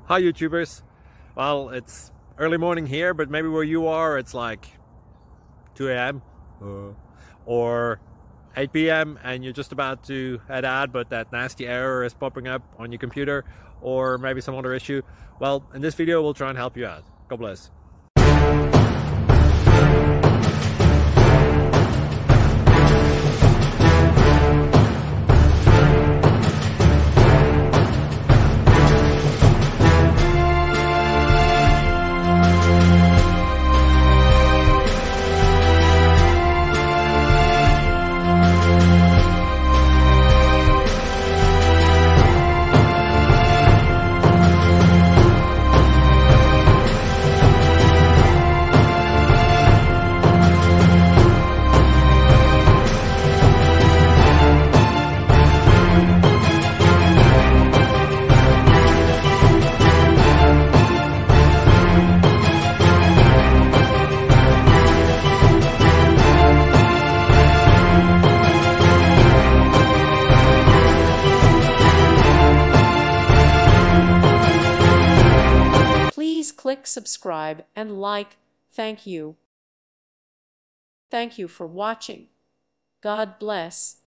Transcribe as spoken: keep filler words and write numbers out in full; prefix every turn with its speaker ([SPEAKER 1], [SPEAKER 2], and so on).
[SPEAKER 1] Hi YouTubers. Well, it's early morning here, but maybe where you are it's like two A M uh, or eight P M and you're just about to head out, but that nasty error is popping up on your computer, or maybe some other issue. Well, in this video we'll try and help you out. God bless.
[SPEAKER 2] Please click subscribe and like. Thank you. Thank you for watching. God bless.